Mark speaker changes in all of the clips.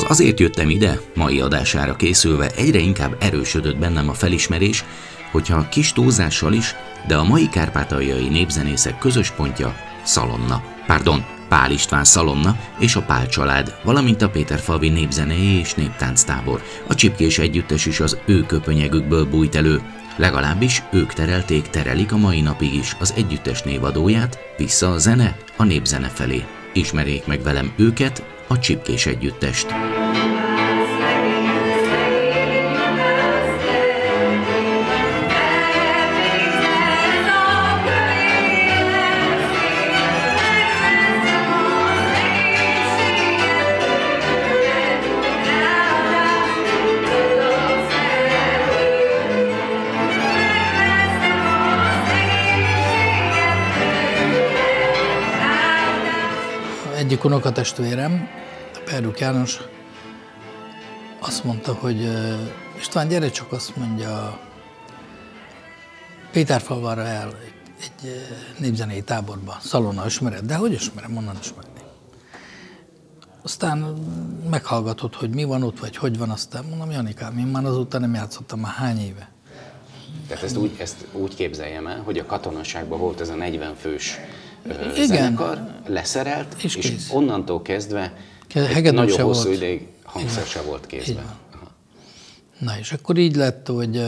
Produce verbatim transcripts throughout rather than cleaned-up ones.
Speaker 1: Azért jöttem ide, mai adására készülve egyre inkább erősödött bennem a felismerés, hogyha kis túlzással is, de a mai kárpátaljai népzenészek közös pontja Szalonna. Pardon, Pál István Szalonna és a Pál család, valamint a Péterfalvi népzenei és néptánctábor. A Csipkés együttes is az ő köpönyegükből bújt elő. Legalábbis ők terelték, terelik a mai napig is az együttes névadóját vissza a zene, a népzene felé. Ismerjék meg velem őket, a Csipkés együttest.
Speaker 2: Egyik unokatestvérem, Perduk János, azt mondta, hogy István, gyere csak, azt mondja, Péterfalvára el egy népzenei táborba, Szalonna, ismered? De hogy ismerem, onnan ismerni. Aztán meghallgatod, hogy mi van ott, vagy hogy van, aztán mondom, Janikám, én már azóta nem játszottam, már hány éve.
Speaker 3: Tehát ezt úgy, ezt úgy képzeljem el, hogy a katonaságban volt ez a negyven fős
Speaker 2: Igen.
Speaker 3: zenekar, leszerelt, és, és onnantól kezdve egy nagyon hosszú volt. Ideig hangszer se volt kézben.
Speaker 2: Na és akkor így lett, hogy...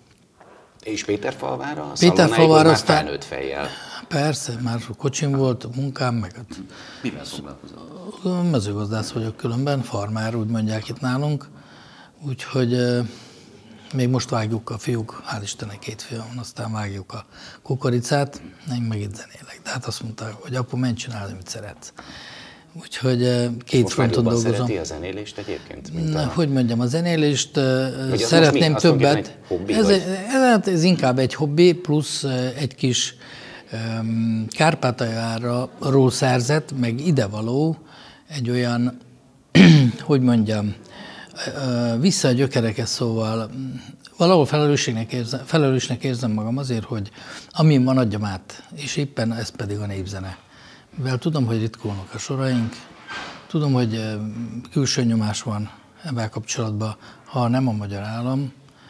Speaker 3: És Péterfalvára,
Speaker 2: Péterfalvára
Speaker 3: aztán felnőtt fejjel.
Speaker 2: Persze, már kocsim volt, munkám, meg...
Speaker 3: Mivel foglalkozol?
Speaker 2: Mezőgazdász vagyok különben, farmár, úgy mondják itt nálunk. Úgyhogy még most vágjuk a fiúk, hál' Istennek két fiam van, aztán vágjuk a kukoricát, én meg itt zenélek. De hát azt mondták, hogy apu, menj csinálni, amit szeretsz. Úgyhogy két fronton dolgozom.
Speaker 3: Most szereti a zenélést egyébként?
Speaker 2: Na, a... Hogy mondjam, a zenélést hogy szeretném mi? Többet. Hobbi, ez, ez, ez inkább egy hobbi, plusz egy kis um, Kárpátaljáról szerzett, meg idevaló egy olyan, hogy mondjam, vissza a gyökerekhez, szóval valahol felelősségnek érzem, felelősnek érzem magam azért, hogy amin van, adjam át, és éppen ez pedig a népzene. Mivel tudom, hogy ritkulnak a soraink, tudom, hogy külső nyomás van ebben kapcsolatban, ha nem a magyar állam,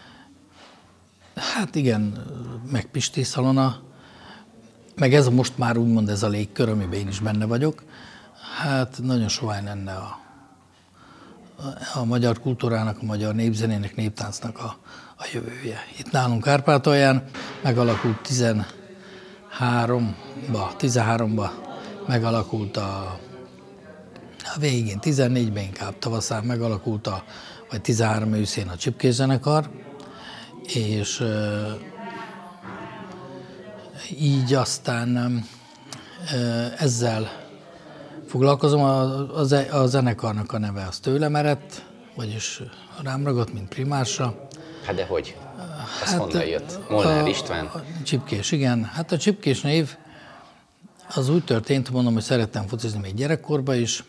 Speaker 2: hát igen, meg Pisti, Szalonna, meg ez most már úgymond ez a légkör, amiben én is benne vagyok, hát nagyon sovány lenne a a magyar kultúrának, a magyar népzenének, néptáncnak a, a jövője. Itt nálunk Kárpátalján megalakult tizenháromba, tizenháromba megalakult a, a végén, tizennégyben inkább tavaszán megalakult a, vagy tizenhárom őszén a Csipkés zenekar, és e, így aztán e, ezzel foglalkozom, a, a, a zenekarnak a neve az tőlem eredt, vagyis rám ragadt, mint primársra.
Speaker 3: Hát de hogy? Ez hát honnan jött?
Speaker 2: Molnár
Speaker 3: István?
Speaker 2: A, a Csipkés, igen. Hát a Csipkés név az úgy történt, mondom, hogy szerettem focizni még gyerekkorban is,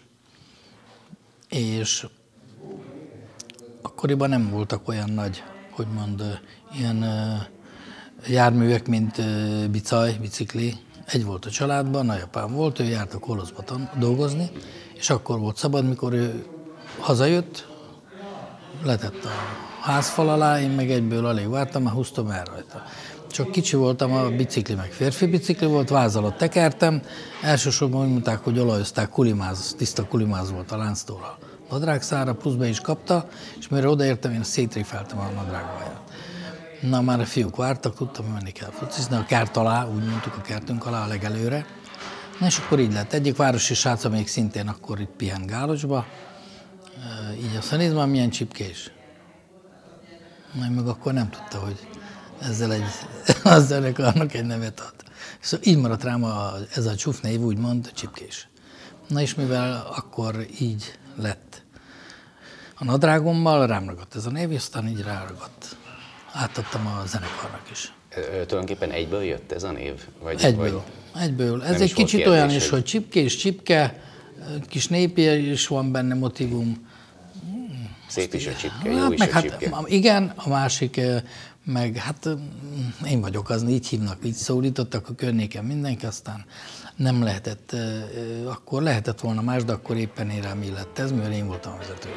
Speaker 2: és akkoriban nem voltak olyan nagy, hogy mond, ilyen uh, járművek, mint uh, bicaj, bicikli. Egy volt a családban, nagyapám volt, ő járt a Kolozba dolgozni, és akkor volt szabad, mikor ő hazajött, letett a házfal alá, én meg egyből alig vártam, már húztam el rajta. Csak kicsi voltam, a bicikli meg férfi bicikli volt, váz alatt tekertem, elsősorban úgy mondták, hogy olajozták, kulimáz, tiszta kulimáz volt a lánctól a nadrágszára, plusz be is kapta, és mire odaértem, én szétréfeltem a nadrágvajat. Na, már a fiúk vártak, tudtam, hogy menni kell focizni, a kert alá, úgy mondtuk, a kertünk alá, a legelőre. Na, és akkor így lett. Egyik városi srác, még szintén akkor itt pihent Gálocsba, így azt nézd már, milyen Csipkés. Majd meg akkor nem tudta, hogy ezzel egy, az zenekarnak egy nevet ad. Szóval így maradt rám a, ez a csúf név, úgymond Csipkés. Na, és mivel akkor így lett a nadrágommal, rám ragadt ez a név, aztán így ráragadt. Átadtam a zenekarnak is.
Speaker 3: Ö, tulajdonképpen egyből jött ez a név? Vagy,
Speaker 2: egyből.
Speaker 3: Vagy
Speaker 2: egyből. Ez egy kicsit kérdés, olyan is, hogy Csipkés, Csipke, kis népi is van benne motivum.
Speaker 3: Szép is a Csipke, jó
Speaker 2: hát,
Speaker 3: is
Speaker 2: meg
Speaker 3: a
Speaker 2: hát,
Speaker 3: Csipke.
Speaker 2: igen, a másik meg hát én vagyok az, így hívnak, így szólítottak a környéken mindenki, aztán nem lehetett, akkor lehetett volna más, de akkor éppen én rám illett ez, mivel én voltam a vezető.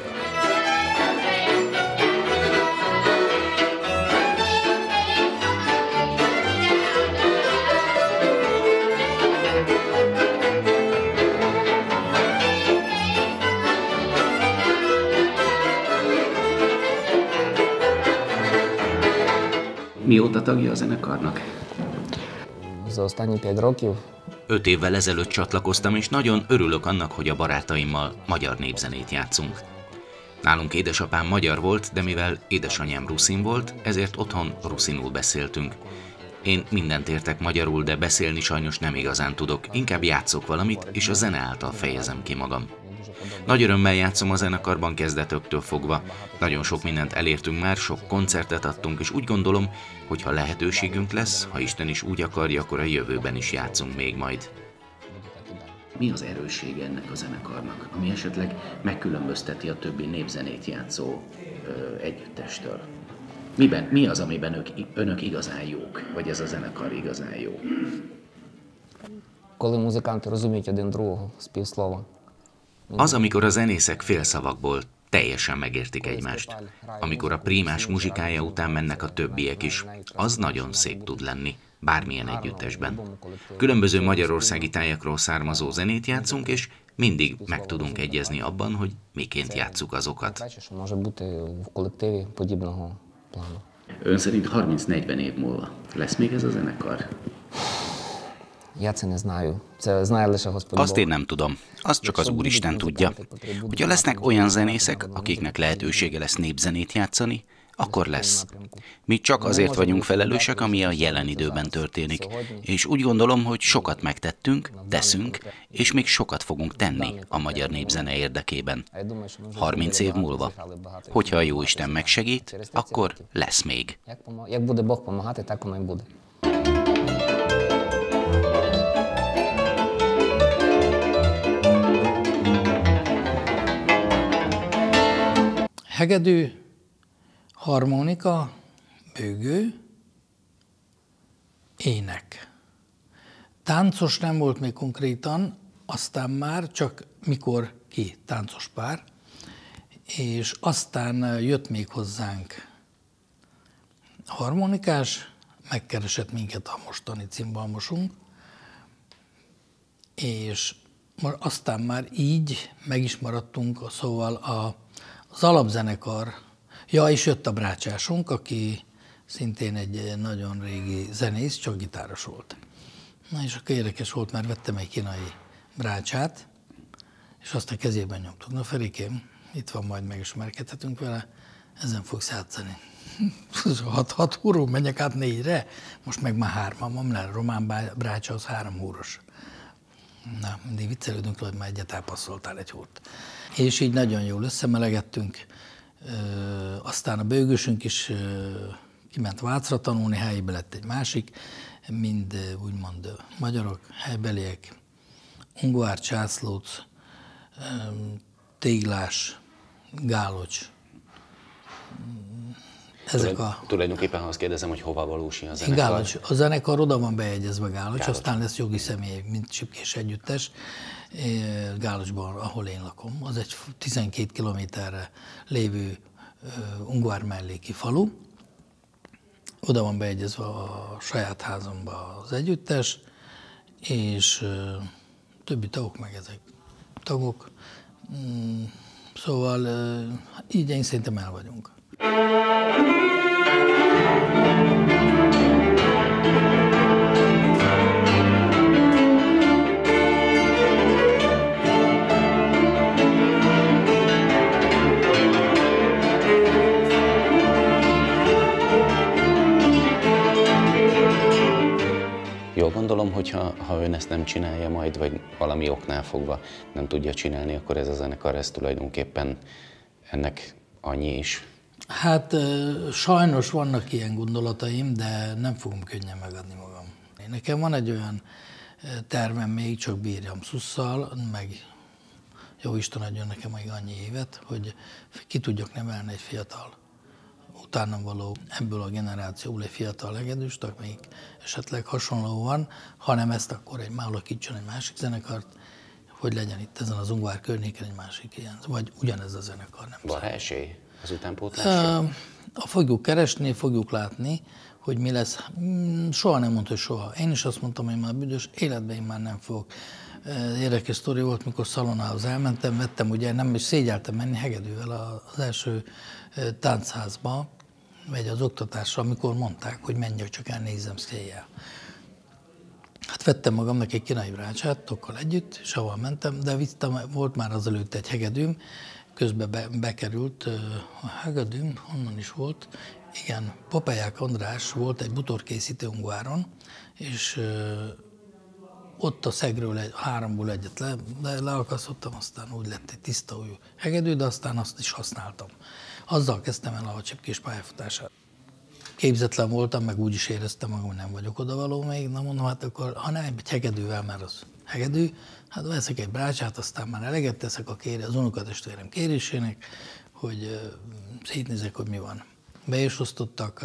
Speaker 1: Mióta tagja a zenekarnak?
Speaker 4: За останні п'ять років.
Speaker 1: Öt évvel ezelőtt csatlakoztam, és nagyon örülök annak, hogy a barátaimmal magyar népzenét játszunk. Nálunk édesapám magyar volt, de mivel édesanyám ruszin volt, ezért otthon ruszinul beszéltünk. Én mindent értek magyarul, de beszélni sajnos nem igazán tudok, inkább játszok valamit, és a zene által fejezem ki magam. Nagy örömmel játszom a zenekarban kezdetektől fogva. Nagyon sok mindent elértünk már, sok koncertet adtunk, és úgy gondolom, hogy ha lehetőségünk lesz, ha Isten is úgy akarja, akkor a jövőben is játszunk még majd. Mi az erőssége ennek a zenekarnak, ami esetleg megkülönbözteti a többi népzenét játszó ö, együttestől? Miben, mi az, amiben ők, önök igazán jók, vagy ez a zenekar igazán jó?
Speaker 4: Коли музиканти розуміють один другого з півслова.
Speaker 1: Az, amikor a zenészek félszavakból teljesen megértik egymást. Amikor a prímás muzsikája után mennek a többiek is, az nagyon szép tud lenni, bármilyen együttesben. Különböző magyarországi tájakról származó zenét játszunk, és mindig meg tudunk egyezni abban, hogy miként játsszuk azokat. Ön szerint harminc-negyven év múlva lesz még ez a zenekar? Azt én nem tudom, azt csak az Úristen tudja. Hogyha lesznek olyan zenészek, akiknek lehetősége lesz népzenét játszani, akkor lesz. Mi csak azért vagyunk felelősek, ami a jelen időben történik, és úgy gondolom, hogy sokat megtettünk, teszünk, és még sokat fogunk tenni a magyar népzene érdekében. harminc év múlva. Hogyha a Jóisten megsegít, akkor lesz még.
Speaker 2: Hegedű, harmonika, bőgő, ének. Táncos nem volt még konkrétan, aztán már csak mikor ki táncos pár, és aztán jött még hozzánk harmonikás, megkeresett minket a mostani cimbalmosunk, és aztán már így meg is maradtunk, szóval a Az alapzenekar, ja, és jött a brácsásunk, aki szintén egy nagyon régi zenész, csak gitáros volt. Na és akkor érdekes volt, mert vettem egy kínai brácsát, és azt a kezében nyomtuk. Na Ferikém, itt van, majd megismerkedhetünk vele, ezen fogsz játszani. hat, hat húró, menjek át négyre, most meg már hárman van, mert a román brácsa az három húros. Na, mindig viccelődünk, hogy már egyet elpasszoltál egy húrt. És így nagyon jól összemelegettünk. Aztán a bőgősünk is kiment Vácra tanulni, helyben lett egy másik, mind úgymond magyarok, helybeliek, Ungvár, Császlóc, Téglás, Gálocs.
Speaker 3: Ezek a... Tulajdonképpen, ha azt kérdezem, hogy hova valósul a zenekar?
Speaker 2: Gálocs. A zenekar oda van beegyezve Gálocs, Gálocs, aztán lesz jogi személy, mint Csipkés együttes, Gálocsban, ahol én lakom. Az egy tizenkét kilométerre lévő Ungvár melléki falu. Oda van beegyezve a saját házamba az együttes, és többi tagok meg ezek tagok. Szóval így én szerintem el vagyunk.
Speaker 3: Jól gondolom, hogy ha, ha ön ezt nem csinálja majd, vagy valami oknál fogva nem tudja csinálni, akkor ez a zenekar, ez tulajdonképpen ennek annyi is.
Speaker 2: Hát sajnos vannak ilyen gondolataim, de nem fogom könnyen megadni magam. Nekem van egy olyan tervem még, csak bírjam szusszal, meg jó Isten adjon nekem még annyi évet, hogy ki tudjak nevelni egy fiatal utána való ebből a generációból egy fiatal hegedűst, amelyik esetleg hasonló van, hanem ezt akkor egy alakítson egy másik zenekart, hogy legyen itt ezen az Ungvár környéken egy másik ilyen, vagy ugyanez a zenekar. Nem
Speaker 3: van esély az utánpótlásra?
Speaker 2: Fogjuk keresni, fogjuk látni, hogy mi lesz. Soha nem mondta, hogy soha. Én is azt mondtam, hogy már büdös életben én már nem fogok. Érdekes sztori volt, mikor Szalonához elmentem, vettem, ugye nem is szégyeltem menni hegedűvel az első táncházba, vagy az oktatásra, amikor mondták, hogy menjek, csak elnézem széjjel. Hát vettem magamnak egy kínai brácsát, tokkal együtt, és ahol mentem, de vittem, volt már azelőtt egy hegedűm, közben be, bekerült a hegedűm, honnan is volt, igen, Popelyák András volt egy butorkészítő Ungváron, és ott a szegről egy, háromból egyet le, le, leakasztottam, aztán úgy lett egy tiszta új hegedű, de aztán azt is használtam. Azzal kezdtem el a csipkés pályafutását. Képzetlen voltam, meg úgy is éreztem magam, hogy nem vagyok odavaló még, na mondom, hát akkor, ha nem egy hegedűvel, már az hegedű, hát veszek egy brácsát, aztán már eleget teszek a kére, az unokatestvérem kérésének, hogy szétnézek, hogy mi van. Be is osztottak,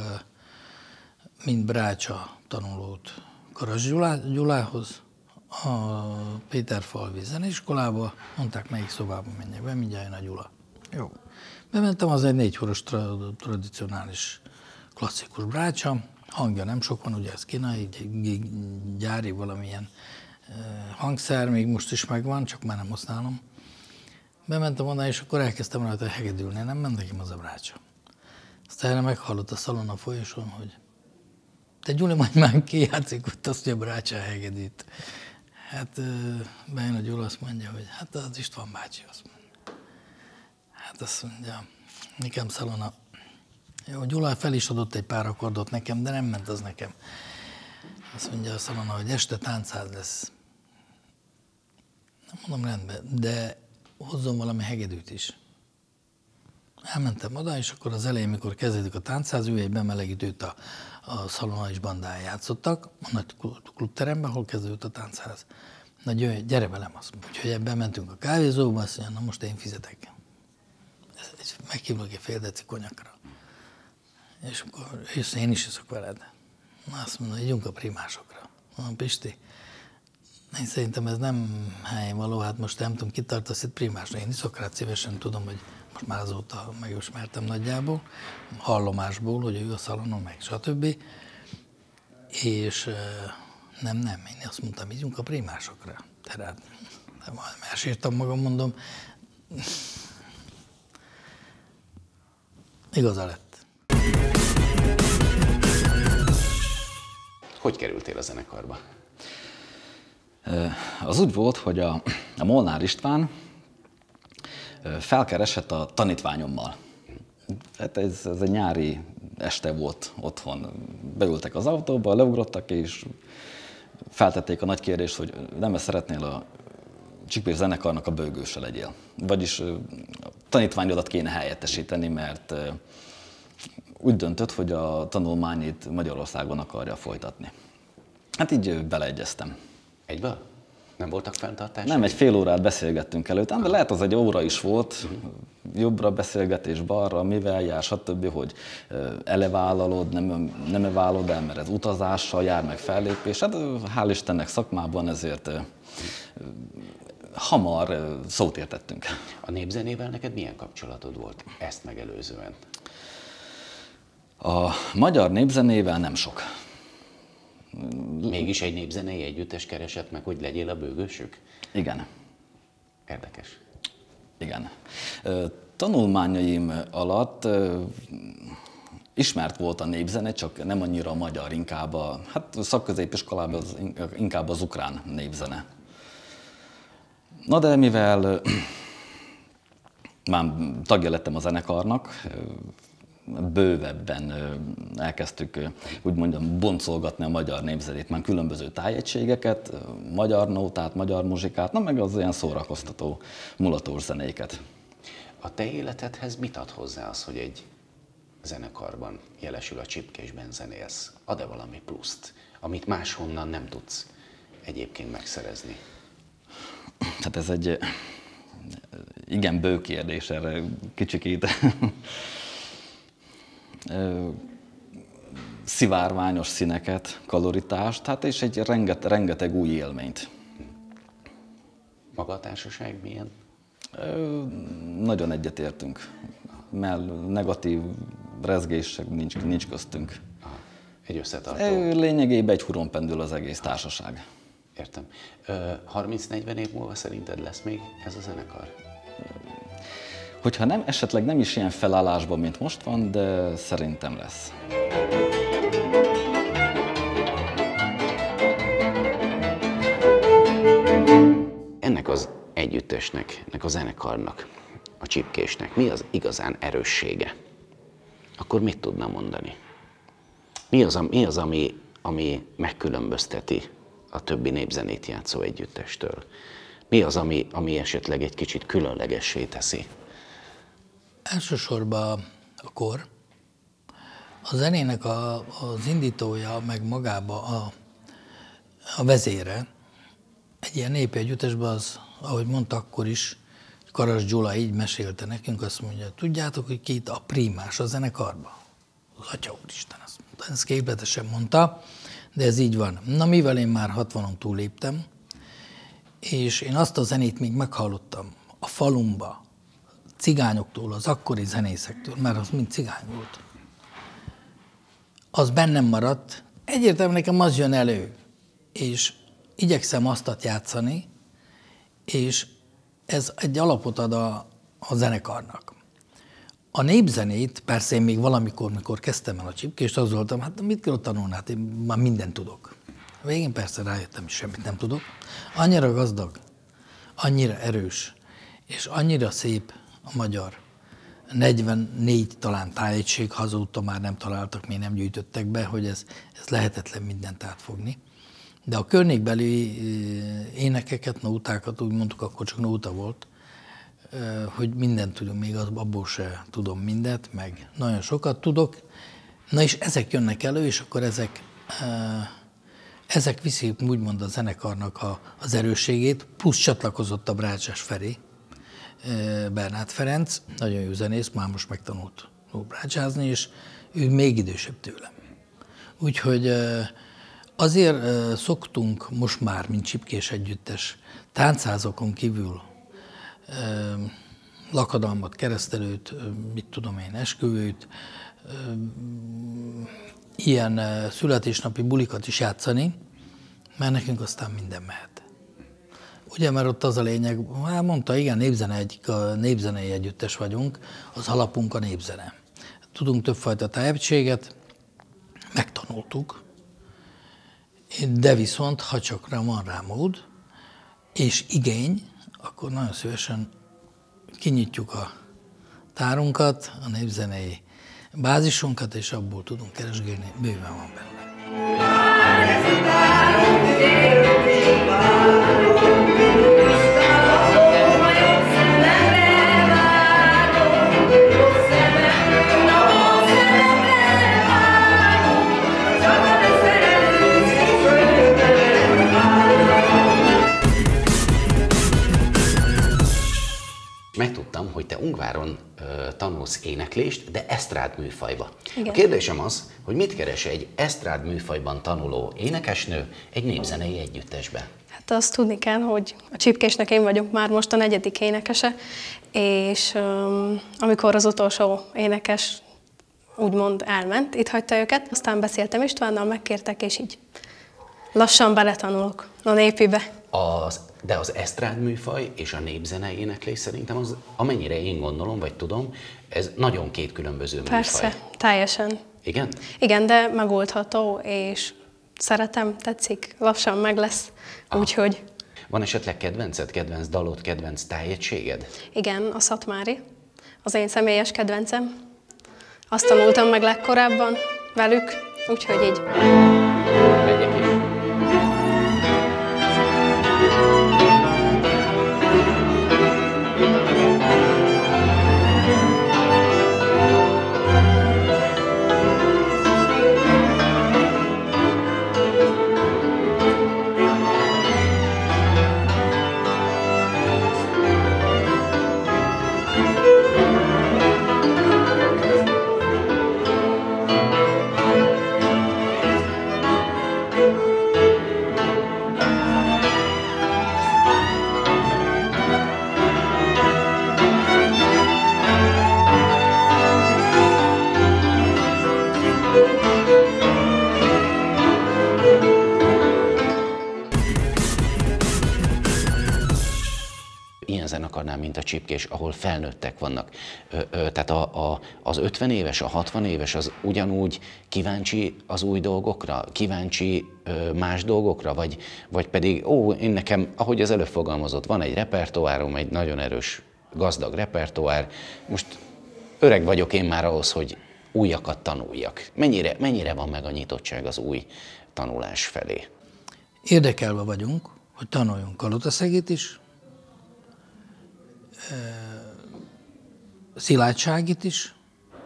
Speaker 2: mint brácsa tanulót Karas Gyulá, Gyulához, a Péterfalvi zeneiskolába, mondták, melyik szobába menjek be, mindjárt jön a Gyula. Jó. Bementem, az egy négyhoros tra- tradicionális klasszikus brácsa, hangja nem sok van, ugye ez kínai, gyári valamilyen hangszer, még most is megvan, csak már nem használom. Bementem oda, és akkor elkezdtem rajta hegedülni, nem ment nekem az a brácsa. Aztán erre meghallott a Szalon a folyosón, hogy te Gyuli, majd már kijátszik ott azt, hogy a brácsa hegedít. Hát bejön a Gyula, azt mondja, hogy hát az István bácsi, azt mondja. Hát azt mondja, nekem Szalona, jó, Gyula fel is adott egy pár akkordot nekem, de nem ment az nekem. Azt mondja a Szalona, hogy este táncház lesz. Nem mondom, rendben, de hozzon valami hegedűt is. Elmentem oda, és akkor az elején, mikor kezdődik a táncház, ő egy bemelegítőt a, a Szalona és bandáján játszottak, a nagy klubteremben, ahol kezdődött a táncház. Na gyere, gyere velem, azt mondja. Úgyhogy ebben mentünk a kávézóba, azt mondja, na most én fizetek. Meghívlak egy fél deci konyakra. És akkor és én is iszok veled. Na azt mondja, ígyunk a primásokra. Mondom, Pisti, én szerintem ez nem helyén való, hát most nem tudom, kitartasz itt primásra. Én iszok rá szívesen, tudom, hogy most már azóta megismertem nagyjából, hallomásból, hogy ő a Szalonon, meg stb. És nem, nem, én azt mondtam, ígyunk a primásokra. Tehát elsírtam magam, mondom, igaza lett.
Speaker 3: Hogy kerültél a zenekarba?
Speaker 5: Az úgy volt, hogy a, a Molnár István felkeresett a tanítványommal. Hát ez, ez egy nyári este volt otthon. Beültek az autóba, leugrottak, és feltették a nagy kérdést, hogy nem szeretnél a Csipkés zenekarnak a bőgőse legyél. Vagyis a tanítványodat kéne helyettesíteni, mert úgy döntött, hogy a tanulmányait Magyarországon akarja folytatni. Hát így beleegyeztem.
Speaker 3: Egyből? Nem voltak fenntartások?
Speaker 5: Nem, egy fél órát beszélgettünk előtt, de lehet az egy óra is volt, uh-huh. jobbra beszélgetés, balra, mivel jár, stb., hogy elevállalod, nem, nem evállalod el, mert ez utazással jár, meg fellépés. Hát hál' Istennek szakmában ezért hamar szót értettünk.
Speaker 3: A népzenével neked milyen kapcsolatod volt ezt megelőzően?
Speaker 5: A magyar népzenével nem sok.
Speaker 3: Mégis egy népzenei együttes keresett meg, hogy legyél a bőgősük?
Speaker 5: Igen.
Speaker 3: Érdekes.
Speaker 5: Igen. Tanulmányaim alatt ismert volt a népzene, csak nem annyira a magyar, inkább a, hát szakközépiskolában az, inkább az ukrán népzene. Na de mivel már tagja lettem a zenekarnak, bővebben elkezdtük úgy mondjam boncolgatni a magyar népzenét, már különböző tájegységeket, magyar nótát, magyar muzsikát, na meg az olyan szórakoztató mulatós zenéket.
Speaker 3: A te életedhez mit ad hozzá az, hogy egy zenekarban jelesül a Csipkésben zenélsz? Ad-e valami pluszt, amit máshonnan nem tudsz egyébként megszerezni?
Speaker 5: Hát ez egy igen bő kérdés, erre kicsikét szivárványos színeket, kaloritást, hát és egy rengeteg, rengeteg új élményt.
Speaker 3: Maga a társaság milyen?
Speaker 5: Ö, nagyon egyetértünk, mert negatív rezgés nincs, nincs köztünk.
Speaker 3: Aha. Egy összetartó.
Speaker 5: Lényegében egy huronpendül az egész társaság.
Speaker 3: Értem. harminc-negyven év múlva szerinted lesz még ez a zenekar?
Speaker 5: Hogyha nem, esetleg nem is ilyen felállásban, mint most van, de szerintem lesz.
Speaker 3: Ennek az együttesnek, ennek a zenekarnak, a Csipkésnek mi az igazán erőssége? Akkor mit tudna mondani? Mi az, mi az ami, ami megkülönbözteti a többi népzenét játszó együttestől? Mi az, ami, ami esetleg egy kicsit különlegessé teszi?
Speaker 2: Elsősorban a kor. A zenének a, az indítója, meg magába a, a vezére. Egy ilyen népi együttesben az, ahogy mondta akkor is, Karas Gyula így mesélte nekünk, azt mondja, tudjátok, hogy ki itt a primás a zenekarban? Az Atya Úristen, azt mondta, ezt képletesen mondta, de ez így van. Na, mivel én már hatvanon túléptem, és én azt a zenét még meghallottam a falumba, cigányoktól, az akkori zenészektől, mert az mind cigány volt. Az bennem maradt, egyértelműen nekem az jön elő, és igyekszem azt játszani, és ez egy alapot ad a, a zenekarnak. A népzenét, persze én még valamikor, mikor kezdtem el a Csipkést, az voltam, hát mit kell tanulni, hát én már mindent tudok. A végén persze rájöttem, hogy semmit nem tudok. Annyira gazdag, annyira erős, és annyira szép a magyar. negyvennégy talán tájegység, hazudta már nem találtak, még nem gyűjtöttek be, hogy ez, ez lehetetlen mindent átfogni. De a környékbeli énekeket, nótákat, úgy mondtuk, akkor csak nóta volt, hogy mindent tudunk, még abból se tudom mindent, meg nagyon sokat tudok. Na és ezek jönnek elő, és akkor ezek, ezek viszik úgymond a zenekarnak a, az erősségét, plusz csatlakozott a Brácsás Feri, Bernát Ferenc, nagyon jó zenész, már most megtanult brácsázni, és ő még idősebb tőlem. Úgyhogy azért szoktunk most már, mint Csipkés együttes, táncázokon kívül lakadalmat, keresztelőt, mit tudom én, esküvőt, ilyen születésnapi bulikat is játszani, mert nekünk aztán minden mehet. Ugye, mert ott az a lényeg, hát mondta, igen, népzene egy, népzenei együttes vagyunk, az alapunk a népzene. Tudunk többfajta tehetséget, megtanultuk, de viszont, ha csak van rá mód, és igény, akkor nagyon szívesen kinyitjuk a tárunkat, a népzenei bázisunkat, és abból tudunk keresgélni, bőven van benne.
Speaker 3: Megtudtam, hogy te Ungváron ö, tanulsz éneklést, de esztrád műfajba.
Speaker 6: Igen.
Speaker 3: A kérdésem az, hogy mit keres egy esztrád műfajban tanuló énekesnő egy népzenei együttesbe?
Speaker 6: Hát azt tudni kell, hogy a Csipkésnek én vagyok már most a negyedik énekese, és um, amikor az utolsó énekes úgymond elment, itt hagyta őket, aztán beszéltem Istvánnal, megkértek, és így lassan beletanulok a népibe.
Speaker 3: Az, de az esztrád műfaj és a népzenei éneklés szerintem az, amennyire én gondolom, vagy tudom, ez nagyon két különböző műfaj.
Speaker 6: Persze, teljesen.
Speaker 3: Igen?
Speaker 6: Igen, de megoldható, és szeretem, tetszik, lassan meg lesz, úgyhogy...
Speaker 3: Van esetleg kedvenced, kedvenc dalod, kedvenc tájegységed?
Speaker 6: Igen, a Szatmári, az én személyes kedvencem. Azt tanultam meg legkorábban velük, úgyhogy így.
Speaker 3: Megyek is. zenekarnál, mint a Csipkés, ahol felnőttek vannak. Ö, ö, tehát a, a, az ötven éves, a hatvan éves az ugyanúgy kíváncsi az új dolgokra, kíváncsi ö, más dolgokra, vagy, vagy pedig, ó, én nekem, ahogy az előbb fogalmazott, van egy repertoárom, egy nagyon erős, gazdag repertoár, most öreg vagyok én már ahhoz, hogy újakat tanuljak. Mennyire, mennyire van meg a nyitottság az új tanulás felé?
Speaker 2: Érdekelve vagyunk, hogy tanuljunk kalotaszegét is, szilágyságit is,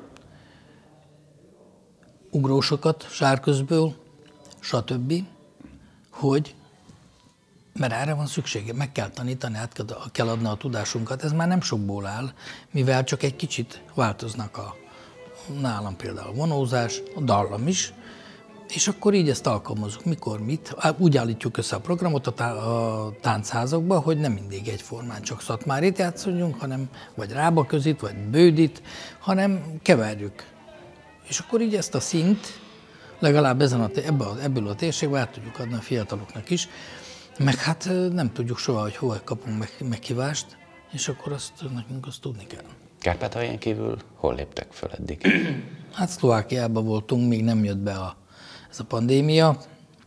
Speaker 2: ugrósokat sárközből, stb., hogy, mert erre van szüksége, meg kell tanítani, át kell adni a tudásunkat, ez már nem sokból áll, mivel csak egy kicsit változnak a, nálam például a vonózás, a dallam is, és akkor így ezt alkalmazunk, mikor mit. Úgy állítjuk össze a programot a, tá a táncházakba, hogy nem mindig egyformán csak Szatmárit játszunk, hanem vagy Rábaközit, vagy Bődit, hanem keverjük. És akkor így ezt a szint legalább ezen a, ebbe a, ebből a térségben át tudjuk adni a fiataloknak is, meg hát nem tudjuk soha, hogy hol kapunk meg, meghívást, és akkor azt nekünk azt tudni kell.
Speaker 3: Kárpátalján kívül hol léptek föl eddig?
Speaker 2: Hát Szlovákiában voltunk, még nem jött be a, ez a pandémia.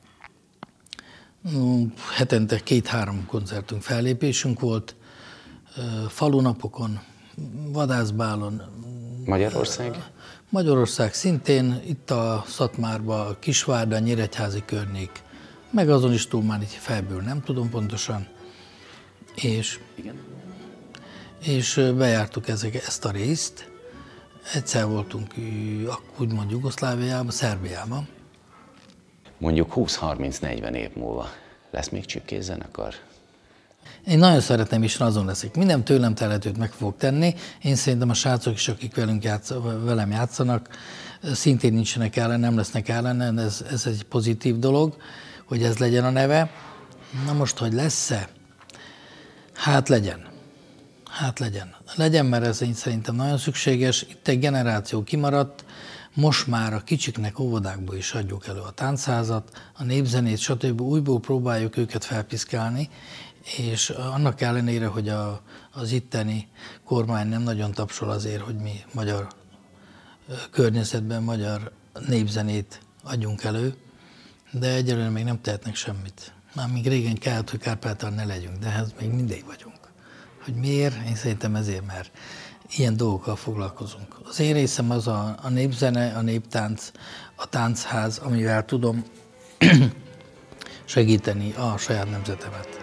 Speaker 2: Hetente két-három koncertünk, fellépésünk volt, falunapokon, vadászbálon.
Speaker 3: Magyarország?
Speaker 2: Magyarország szintén, itt a Szatmárban, Kisvárda, Nyíregyházi környék, meg azon is túl már így fejből nem tudom pontosan. És,
Speaker 3: igen. És
Speaker 2: bejártuk ezek, ezt a részt. Egyszer voltunk úgymond Jugoszláviában, Szerbiában.
Speaker 3: Mondjuk húsz-harminc-negyven év múlva lesz még Csipkés zenekar?
Speaker 2: Én nagyon szeretném, és azon leszek. Minden tőlem telhetőt meg fogok tenni. Én szerintem a srácok is, akik velünk játsz, velem játszanak, szintén nincsenek ellen, nem lesznek ellen, ez, ez egy pozitív dolog, hogy ez legyen a neve. Na most, hogy lesz-e? Hát legyen. Hát legyen. Legyen, mert ez én szerintem nagyon szükséges. Itt egy generáció kimaradt, most már a kicsiknek óvodákból is adjuk elő a táncházat, a népzenét, stb. Újból próbáljuk őket felpiszkálni, és annak ellenére, hogy a, az itteni kormány nem nagyon tapsol azért, hogy mi magyar környezetben magyar népzenét adjunk elő, de egyelőre még nem tehetnek semmit. Már még régen kellett, hogy Kárpátalján ne legyünk, de hát még mindig vagyunk. Hogy miért? Én szerintem ezért, mert ilyen dolgokkal foglalkozunk. Az én részem az a, a népzene, a néptánc, a táncház, amivel tudom segíteni a saját nemzetemet.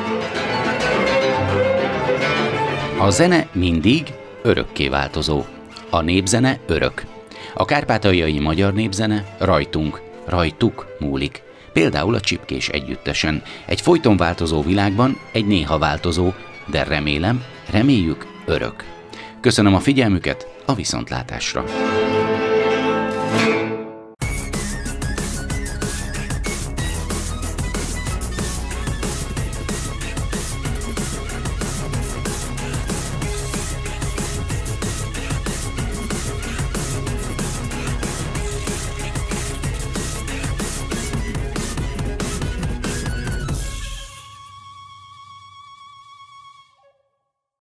Speaker 1: A zene mindig örökké változó. A népzene örök. A kárpátaljai magyar népzene rajtunk, rajtuk múlik. Például a Csipkés együttesen. Egy folyton változó világban, egy néha változó, de remélem, reméljük örök. Köszönöm a figyelmüket, a viszontlátásra!